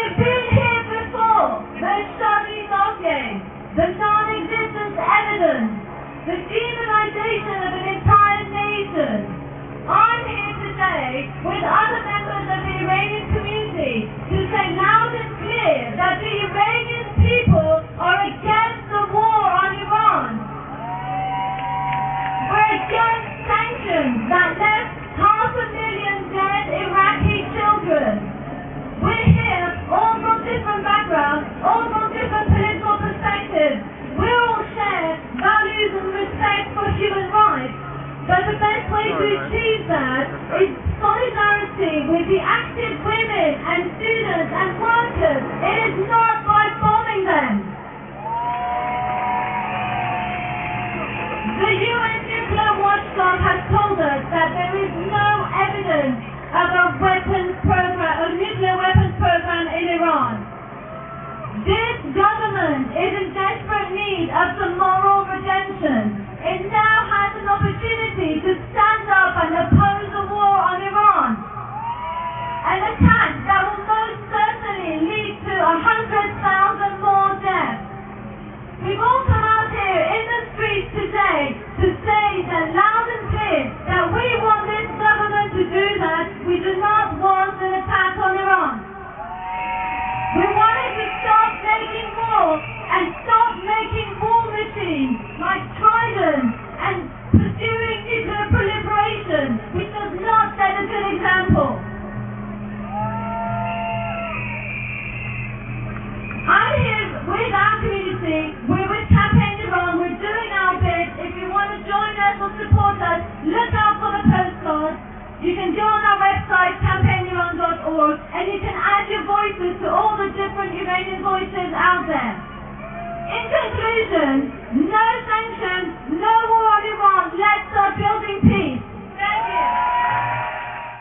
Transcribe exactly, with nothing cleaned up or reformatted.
We've been here before. The Shadi Dossier, the non-existence evidence, the demonization of an entire nation. I'm here today with other members of the Iranian community to say loud and clear that the Iranian people are against the war on Iran. We're against sanctions that left half a million dead Iraqi children. We're here all from different backgrounds, all from different political perspectives. We all share values and respect for human rights. But the best way to achieve that is solidarity with the active women and students and workers. It is not by bombing them. The U N nuclear watchdog has told us that there is no evidence of a weapons program, a nuclear weapons program in Iran. This government is in desperate need of some moral redemption. It now has an opportunity to stand up and oppose the war on Iran. An attack that will most certainly lead to a hundred thousand more deaths. We've all come out here in the streets today to say that loud and clear that we want this government to do that. We do not want an attack on Iran. We want it to stop making war and stop making war machines like Trident and pursuing nuclear proliferation, which does not set a good example. I'm here with our community. We're with Campaign Iran. We're doing our bit. If you want to join us or support us, look out for the postcards. You can go on our website, campaign iran dot org, and you can add your voices to all the different Iranian voices out there. In conclusion,